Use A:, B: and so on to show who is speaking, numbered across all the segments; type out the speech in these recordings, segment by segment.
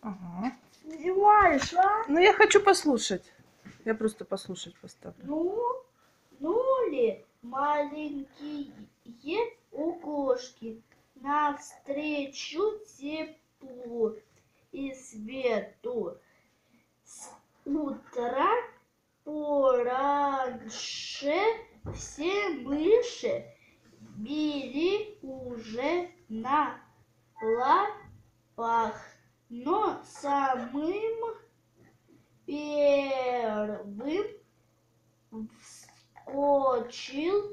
A: Ага.
B: Понимаешь, а?
A: Ну, я хочу послушать. Я просто послушать поставлю.
B: Ну ли маленькие окошки навстречу теплу и свету. С утра пораньше все мыши били уже на лапах, но самым первым вскочил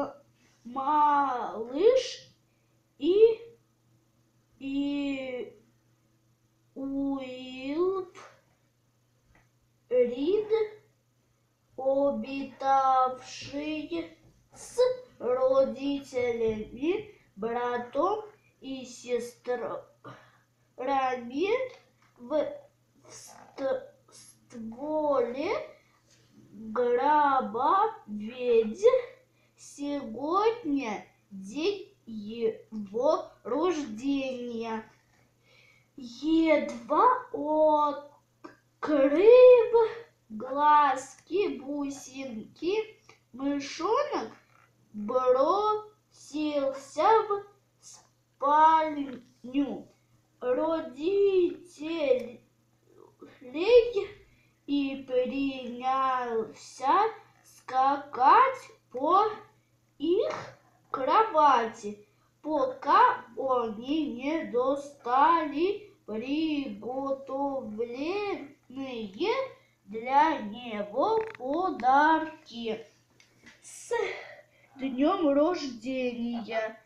B: малыш и Уилфрид, обитавший с родителями, братом и сестрами в стволе гроба, ведь сегодня день его рождения. Едва открыв глазки-бусинки, мышонок бросился в спальню родителей и принялся скакать по их кровати, пока они не достали приготовленные для него подарки. С днем рождения,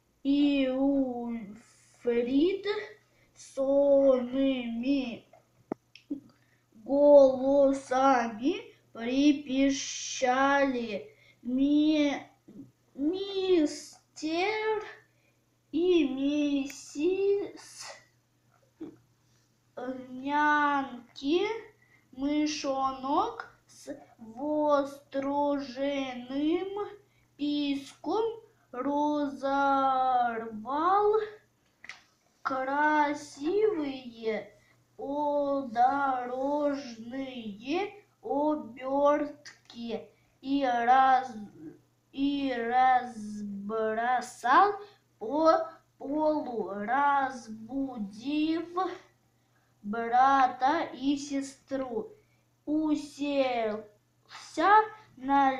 B: Уилфрид! Сонными голосами припищали мистер и миссис Няньки. Мышонок с восторженным писком разорвал красивые дорожные обертки и разбросал по полу, разбудив брата и сестру. Уселся на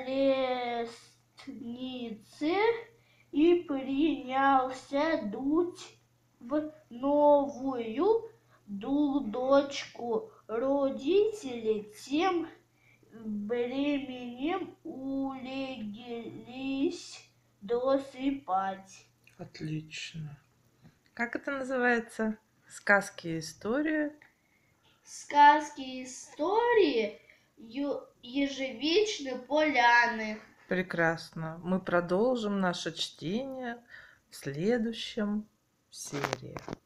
B: лестнице и принялся дуть в новую дудочку. Родители тем временем улеглись досыпать.
A: Отлично. Как это называется? Сказки и истории.
B: Сказки и истории ежевичной поляны.
A: Прекрасно. Мы продолжим наше чтение в следующем серии.